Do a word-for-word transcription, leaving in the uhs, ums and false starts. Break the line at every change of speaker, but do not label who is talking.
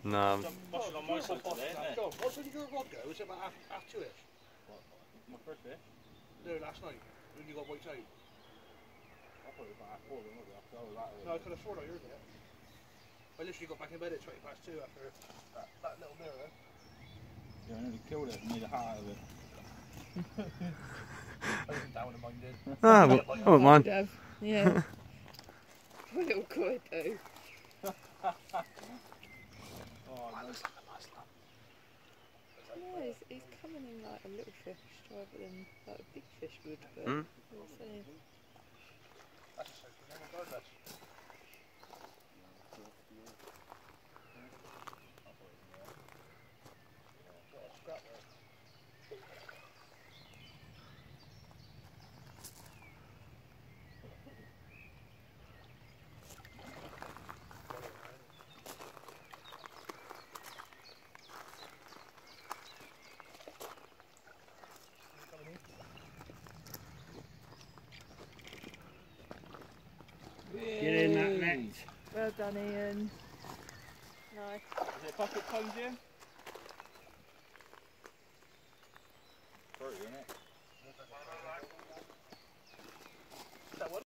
No.
Washing on my side today, isn't it?
What time did your rod go? Was it about half, half two-ish?
What? My first fish?
No, last night. When you got white out.
I thought it was about half four, wasn't it? After I was out of it.
No, I could have sworn I heard it. I literally got back in bed at twenty past two after that, that little mirror.
Yeah, I nearly killed it and made a heart out of it.
I wasn't down when mine did.
Ah, well, I wouldn't mind.
Have. Yeah. Poor little koi though.
Oh,
That
no.
looks like a nice lump.
Yeah, he's, he's coming in like a little fish rather than like a big fish would, but
Mm.
we'll see.
That's a soaking name regardless. What a scrap there.
Get in that net.
Well done, Ian. Nice.
Is it bucket tongues, Jim? Thirty, isn't it?